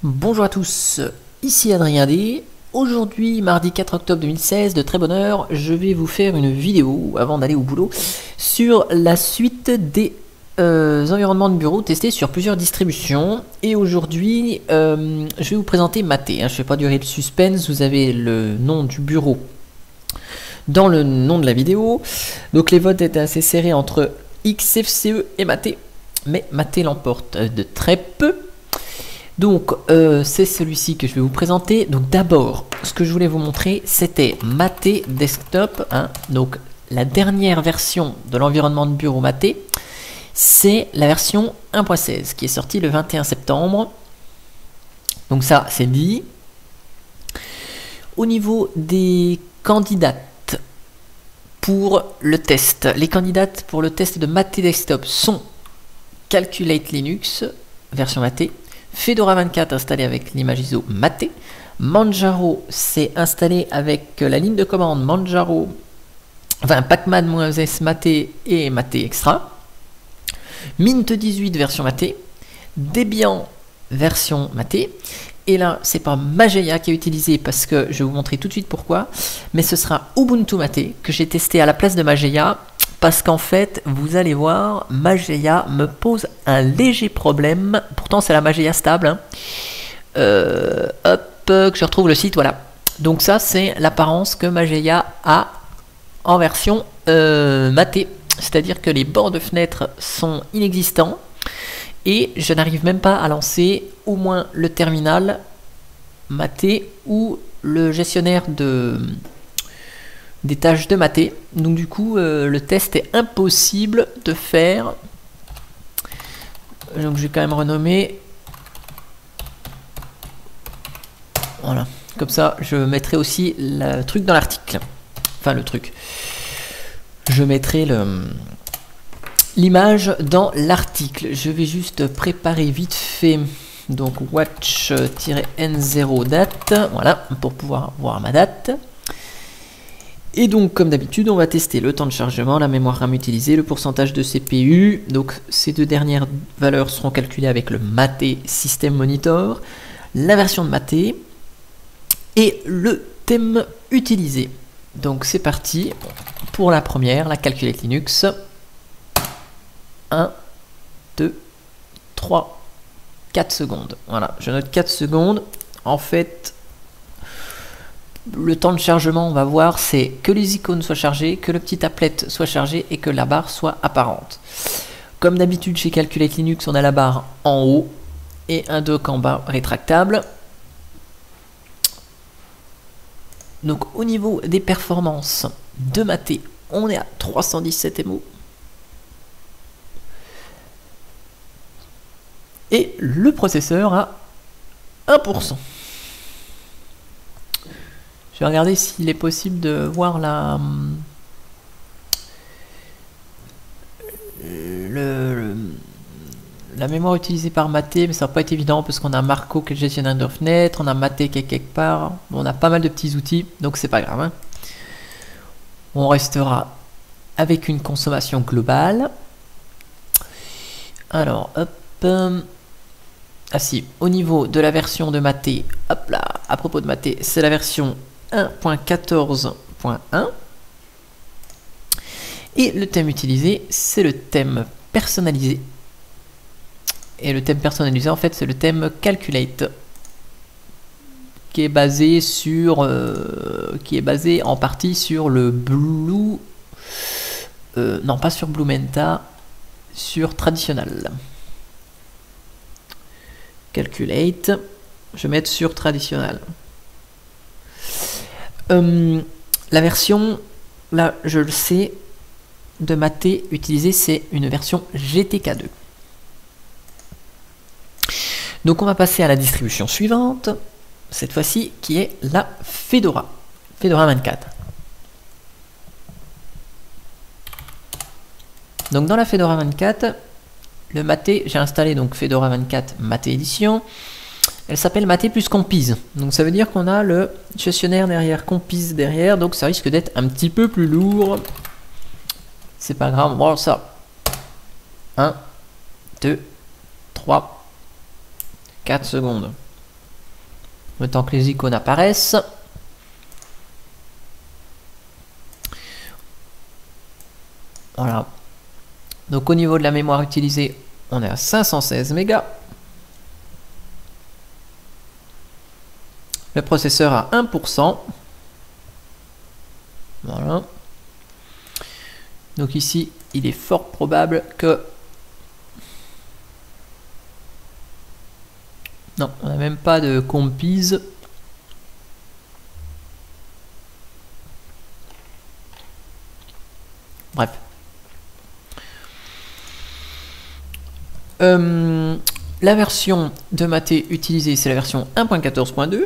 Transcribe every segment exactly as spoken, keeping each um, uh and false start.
Bonjour à tous, ici Adrien D. Aujourd'hui, mardi quatre octobre deux mille seize, de très bonne heure, je vais vous faire une vidéo, avant d'aller au boulot, sur la suite des euh, environnements de bureau testés sur plusieurs distributions. Et aujourd'hui, euh, je vais vous présenter Mate. Hein, je ne vais pas durer le suspense, vous avez le nom du bureau dans le nom de la vidéo. Donc les votes étaient assez serrés entre X F C E et Mate, mais Mate l'emporte de très peu. Donc euh, c'est celui-ci que je vais vous présenter. Donc d'abord, ce que je voulais vous montrer, c'était Mate Desktop, hein. Donc la dernière version de l'environnement de bureau Mate, c'est la version un point seize qui est sortie le vingt et un septembre. Donc ça, c'est dit. Au niveau des candidates pour le test, les candidates pour le test de Mate Desktop sont Calculate Linux, version Mate, Fedora vingt-quatre installé avec l'image I S O Mate, Manjaro c'est installé avec la ligne de commande Manjaro, enfin Pacman-S Mate et Mate Extra, Mint dix-huit version Mate, Debian version Mate, et là c'est pas Mageia qui est utilisé parce que je vais vous montrer tout de suite pourquoi, mais ce sera Ubuntu Mate que j'ai testé à la place de Mageia. Parce qu'en fait, vous allez voir, Mageia me pose un léger problème. Pourtant, c'est la Mageia stable. Hein. Euh, hop, que je retrouve le site, voilà. Donc ça, c'est l'apparence que Mageia a en version euh, Mate. C'est-à-dire que les bords de fenêtre sont inexistants. Et je n'arrive même pas à lancer au moins le terminal Mate ou le gestionnaire de... des tâches de Mate. Donc du coup euh, le test est impossible de faire. Donc je vais quand même renommer, voilà, comme ça je mettrai aussi le truc dans l'article, enfin le truc je mettrai le l'image dans l'article. Je vais juste préparer vite fait donc watch-n zéro date, voilà, pour pouvoir voir ma date. Et donc, comme d'habitude, on va tester le temps de chargement, la mémoire RAM utilisée, le pourcentage de C P U. Donc, ces deux dernières valeurs seront calculées avec le Mate System Monitor, la version de Mate et le thème utilisé. Donc, c'est parti pour la première, la Calculate Linux. un, deux, trois, quatre secondes. Voilà, je note quatre secondes. En fait... le temps de chargement, on va voir, c'est que les icônes soient chargées, que le petit applet soit chargé et que la barre soit apparente. Comme d'habitude chez Calculate Linux, on a la barre en haut et un dock en bas rétractable. Donc au niveau des performances de Mate, on est à trois cent dix-sept M O. Et le processeur à un pour cent. Je vais regarder s'il est possible de voir la, le, le, la mémoire utilisée par Mate, mais ça va pas être évident parce qu'on a Marco qui est le gestionnaire de fenêtre, on a Mate qui est quelque part, on a pas mal de petits outils, donc c'est pas grave. Hein. On restera avec une consommation globale. Alors, hop. Ah si, au niveau de la version de Mate, hop là, à propos de Mate, c'est la version un point quatorze point un et le thème utilisé c'est le thème personnalisé, et le thème personnalisé en fait c'est le thème Calculate qui est basé sur euh, qui est basé en partie sur le Blue euh, non pas sur Bluementa, sur Traditional. Calculate, je vais mettre sur Traditional. Euh, la version, là je le sais, de Mate utilisée, c'est une version G T K deux. Donc on va passer à la distribution suivante, cette fois-ci qui est la Fedora, Fedora vingt-quatre. Donc dans la Fedora vingt-quatre, le Mate, j'ai installé donc Fedora vingt-quatre Mate Edition. Elle s'appelle Mate plus Compiz. Donc ça veut dire qu'on a le gestionnaire derrière, Compiz derrière. Donc ça risque d'être un petit peu plus lourd. C'est pas grave. Bon, ça. un, deux, trois, quatre secondes. le temps que les icônes apparaissent. Voilà. Donc au niveau de la mémoire utilisée, on est à cinq cent seize mégas. Le processeur à un pour cent. Voilà. Donc ici, il est fort probable que... Non, on n'a même pas de compise. Bref. Euh, la version de Mate utilisée, c'est la version un point quatorze point deux.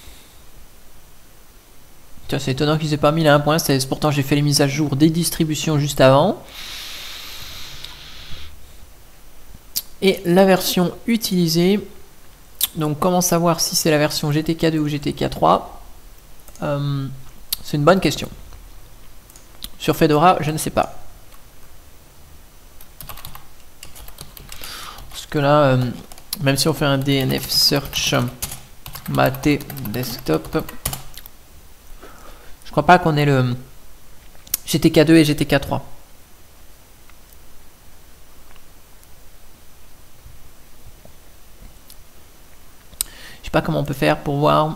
C'est étonnant qu'ils aient pas mis la un point seize. Pourtant, j'ai fait les mises à jour des distributions juste avant. Et la version utilisée... Donc, comment savoir si c'est la version G T K deux ou G T K trois? euh, C'est une bonne question. Sur Fedora, je ne sais pas. Parce que là, euh, même si on fait un D N F search Mate desktop, je crois pas qu'on ait le G T K deux et G T K trois. Je sais pas comment on peut faire pour voir.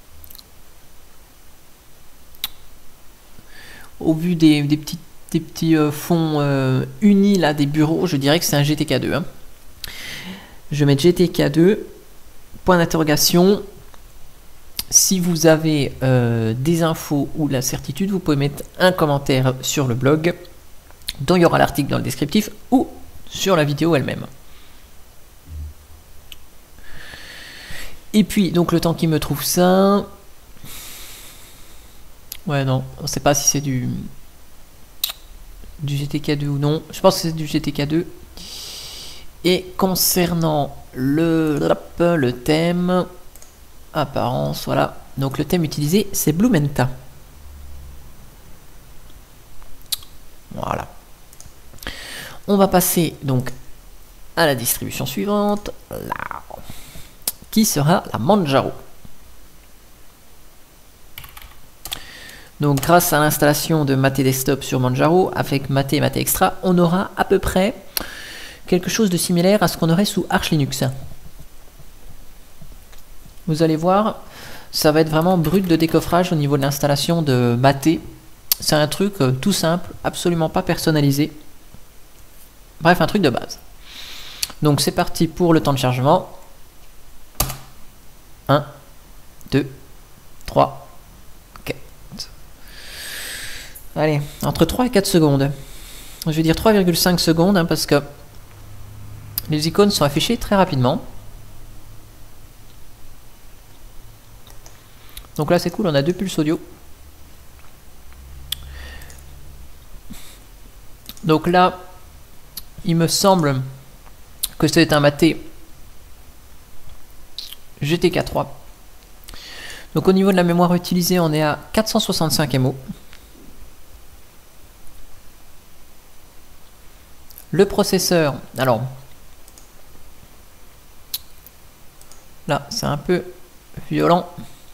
Au vu des, des petits, des petits euh, fonds euh, unis là des bureaux, je dirais que c'est un G T K deux. Hein. Je vais mettre G T K deux, point d'interrogation. Si vous avez euh, des infos ou la certitude, vous pouvez mettre un commentaire sur le blog, dont il y aura l'article dans le descriptif, ou sur la vidéo elle-même. Et puis, donc le temps qu'il me trouve ça... Ouais, non, on ne sait pas si c'est du... du G T K deux ou non. Je pense que c'est du G T K deux. Et concernant le, le thème... Apparence, voilà. Donc le thème utilisé, c'est Blumenta. Voilà. On va passer donc à la distribution suivante, là, qui sera la Manjaro. Donc grâce à l'installation de Mate Desktop sur Manjaro, avec Mate et Mate Extra, on aura à peu près quelque chose de similaire à ce qu'on aurait sous Arch Linux. Vous allez voir, ça va être vraiment brut de décoffrage au niveau de l'installation de Mate. C'est un truc euh, tout simple, absolument pas personnalisé. Bref, un truc de base. Donc c'est parti pour le temps de chargement. un, deux, trois, quatre. Allez, entre trois et quatre secondes. Je vais dire trois virgule cinq secondes hein, parce que les icônes sont affichées très rapidement. Donc là c'est cool, on a deux pulses audio. Donc là, il me semble que c'est un Mate G T K trois. Donc au niveau de la mémoire utilisée, on est à quatre cent soixante-cinq mégaoctets. Le processeur, alors là c'est un peu violent.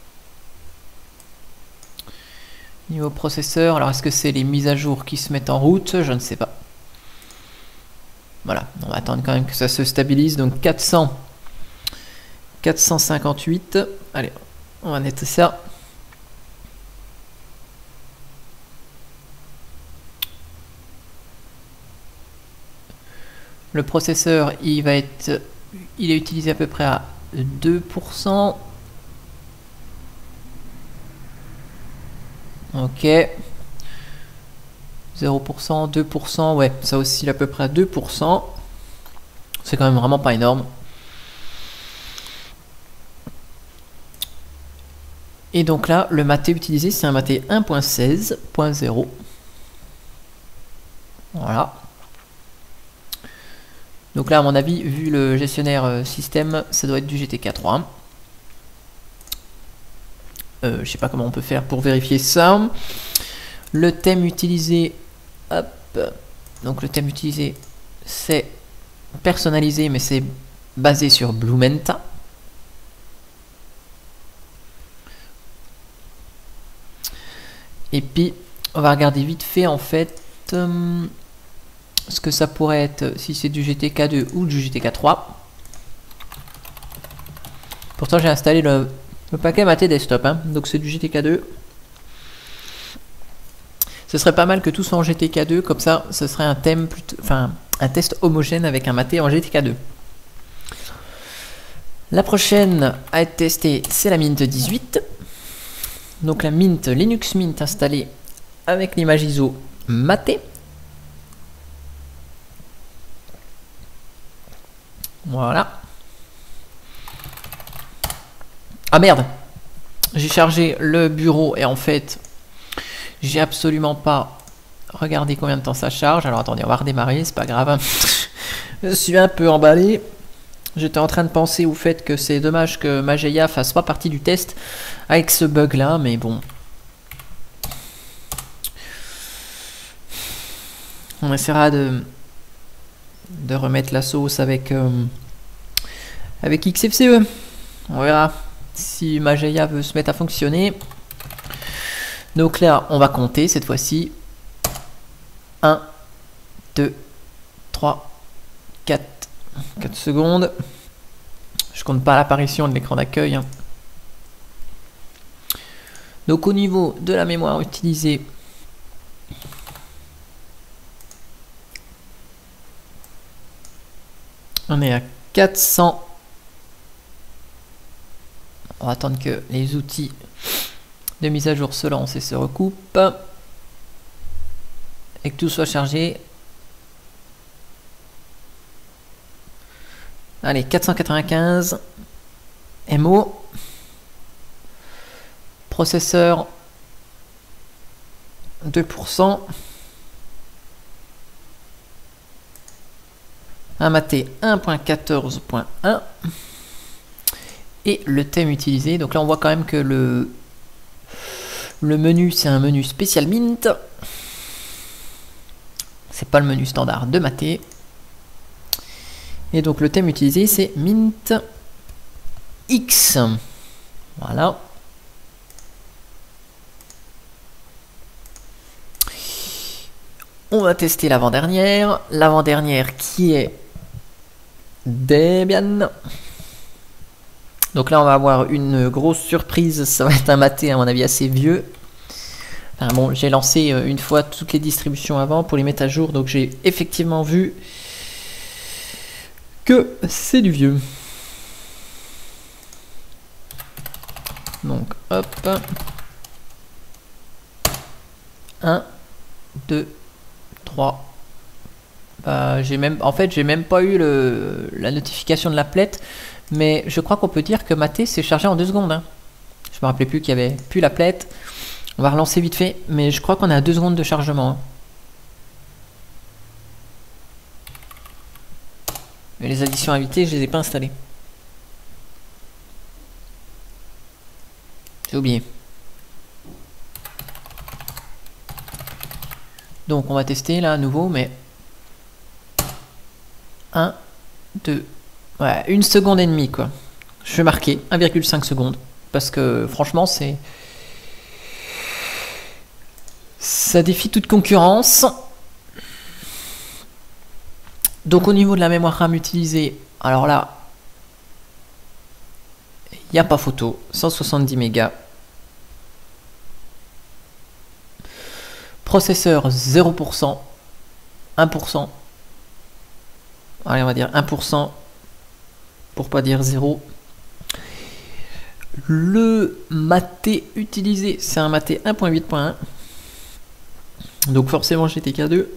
Niveau processeur, alors est-ce que c'est les mises à jour qui se mettent en route? Je ne sais pas. Voilà, on va attendre quand même que ça se stabilise. Donc quatre cents, quatre cent cinquante-huit. Allez, on va noter ça. Le processeur, il va être, il est utilisé à peu près à deux pour cent. Ok. zéro pour cent, deux pour cent, ouais, ça oscille à peu près à deux pour cent. C'est quand même vraiment pas énorme. Et donc là, le Mate utilisé, c'est un Mate un point seize point zéro. Voilà. Donc là, à mon avis, vu le gestionnaire euh, système, ça doit être du G T K trois. Euh, je sais pas comment on peut faire pour vérifier ça. Le thème utilisé, hop, donc le thème utilisé, c'est personnalisé, mais c'est basé sur Blumenta. Et puis, on va regarder vite fait en fait euh, ce que ça pourrait être si c'est du G T K deux ou du G T K trois. Pourtant, j'ai installé le, le paquet Maté Desktop, hein, donc c'est du G T K deux. Ce serait pas mal que tout soit en G T K deux, comme ça, ce serait un thème plutôt, enfin, un test homogène avec un Maté en G T K deux. La prochaine à être testée, c'est la Mint dix-huit. Donc la Mint, Linux Mint installée avec l'image I S O Maté. Voilà. Ah merde, j'ai chargé le bureau et en fait, j'ai absolument pas regardé combien de temps ça charge. Alors attendez, on va redémarrer, c'est pas grave. Je suis un peu emballé. J'étais en train de penser au fait que c'est dommage que Mageia fasse pas partie du test avec ce bug là, mais bon. On essaiera de, de remettre la sauce avec, euh, avec X F C E. On verra si Mageia veut se mettre à fonctionner. Donc là, on va compter cette fois-ci. un, deux, trois, quatre. quatre secondes. Je compte pas l'apparition de l'écran d'accueil. Hein. Donc au niveau de la mémoire utilisée, on est à quatre cents. On va attendre que les outils de mise à jour se lancent et se recoupent. Et que tout soit chargé. Allez, quatre cent quatre-vingt-quinze M O. Processeur deux pour cent. Un Maté un point quatorze point un. Et le thème utilisé. Donc là, on voit quand même que le, le menu, c'est un menu spécial Mint. C'est pas le menu standard de Maté. Et donc le thème utilisé c'est Mint X. Voilà. On va tester l'avant-dernière. L'avant-dernière qui est Debian. Donc là on va avoir une grosse surprise. Ça va être un Maté à mon avis assez vieux. Enfin bon, j'ai lancé une fois toutes les distributions avant pour les mettre à jour. Donc j'ai effectivement vu que c'est du vieux. Donc hop, un, deux, trois. Bah, j'ai même, en fait, j'ai même pas eu le, la notification de l'applet, mais je crois qu'on peut dire que Maté s'est chargé en deux secondes. Hein. Je me rappelais plus qu'il y avait plus l'applet. On va relancer vite fait, mais je crois qu'on est à deux secondes de chargement. Hein. Mais les additions invitées, je les ai pas installées. J'ai oublié. Donc on va tester là à nouveau, mais un, deux, ouais, une seconde et demie quoi. Je vais marquer un virgule cinq secondes parce que franchement c'est ça défie toute concurrence. Donc au niveau de la mémoire RAM utilisée, alors là, il n'y a pas photo, cent soixante-dix mégas. Processeur zéro pour cent, un pour cent. Allez, on va dire un pour cent pour pas dire zéro. Le Maté utilisé, c'est un Maté un point huit point un. Donc forcément G T K deux.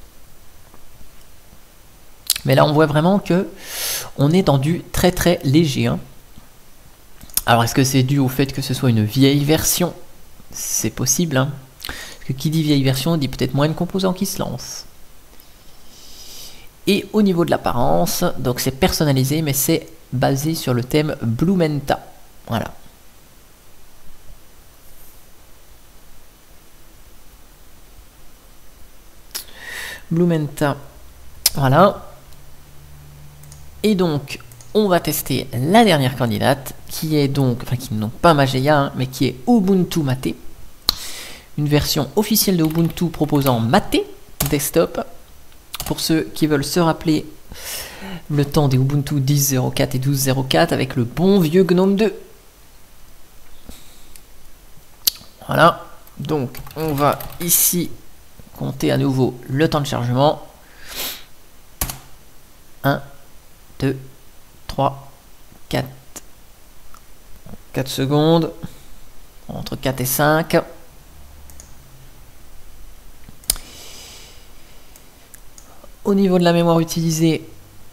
Mais là, on voit vraiment que on est dans du très très léger. Hein. Alors, est-ce que c'est dû au fait que ce soit une vieille version? C'est possible. Hein. Parce que qui dit vieille version dit peut-être moins de composants qui se lancent. Et au niveau de l'apparence, donc c'est personnalisé, mais c'est basé sur le thème Bluementa. Voilà. Bluementa. Voilà. Et donc, on va tester la dernière candidate, qui est donc, enfin qui n'ont pas Mageia, hein, mais qui est Ubuntu Maté. une version officielle de Ubuntu proposant Mate Desktop. Pour ceux qui veulent se rappeler le temps des Ubuntu dix point zéro quatre et douze point zéro quatre avec le bon vieux GNOME deux. Voilà, donc on va ici compter à nouveau le temps de chargement. un, deux, trois, quatre. quatre secondes. Entre quatre et cinq. Au niveau de la mémoire utilisée,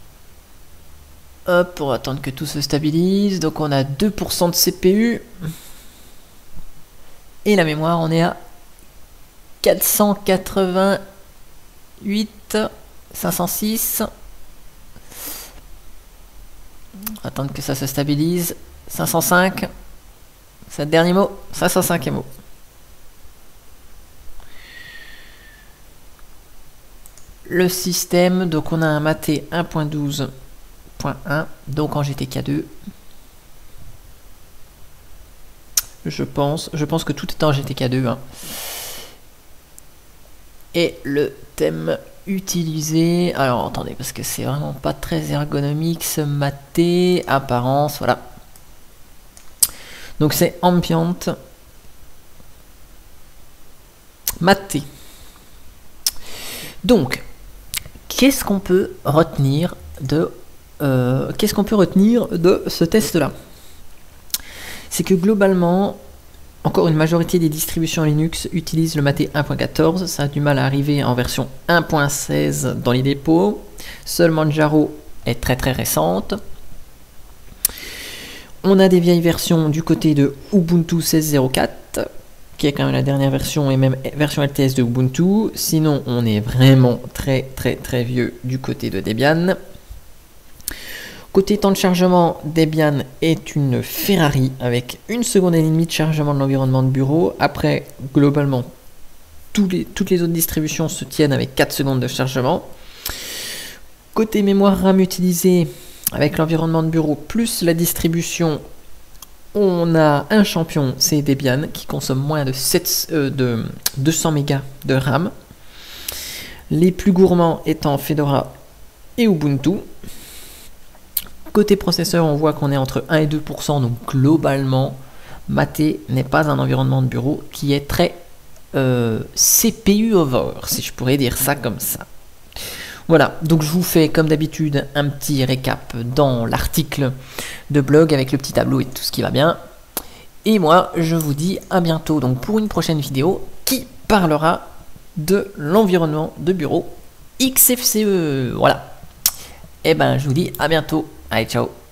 hop, pour attendre que tout se stabilise. Donc on a deux pour cent de C P U. Et la mémoire, on est à quatre cent quatre-vingt-huit, cinq cent six. Attendre que ça se stabilise. cinq cent cinq. C'est le dernier mot. cinq cent cinq mot. Le système, donc on a un Mate un point douze point un, donc en G T K deux. Je pense, je pense que tout est en G T K deux. Hein. Et le thème utilisé, alors attendez, parce que c'est vraiment pas très ergonomique ce Mate, apparence, voilà. Donc c'est Ambient Mate. Donc, qu'est-ce qu'on peut retenir de euh, qu'est-ce qu'on peut retenir de ce test-là? C'est que globalement, encore une majorité des distributions Linux utilisent le Mate un point quatorze. Ça a du mal à arriver en version un point seize dans les dépôts. Seule Manjaro est très très récente. On a des vieilles versions du côté de Ubuntu seize point zéro quatre, qui est quand même la dernière version et même version L T S de Ubuntu. Sinon, on est vraiment très très très vieux du côté de Debian. Côté temps de chargement, Debian est une Ferrari avec une seconde et demie de chargement de l'environnement de bureau. Après, globalement, tous les, toutes les autres distributions se tiennent avec quatre secondes de chargement. Côté mémoire RAM utilisée, avec l'environnement de bureau plus la distribution, on a un champion, c'est Debian, qui consomme moins de, sept, euh, de deux cents mégas de RAM. Les plus gourmands étant Fedora et Ubuntu. Côté processeur, on voit qu'on est entre un et deux pour cent, donc globalement, Mate n'est pas un environnement de bureau qui est très euh, C P U over, si je pourrais dire ça comme ça. Voilà, donc je vous fais comme d'habitude un petit récap dans l'article de blog avec le petit tableau et tout ce qui va bien. Et moi, je vous dis à bientôt donc pour une prochaine vidéo qui parlera de l'environnement de bureau X F C E. Voilà. Et ben, je vous dis à bientôt. Allez, ciao.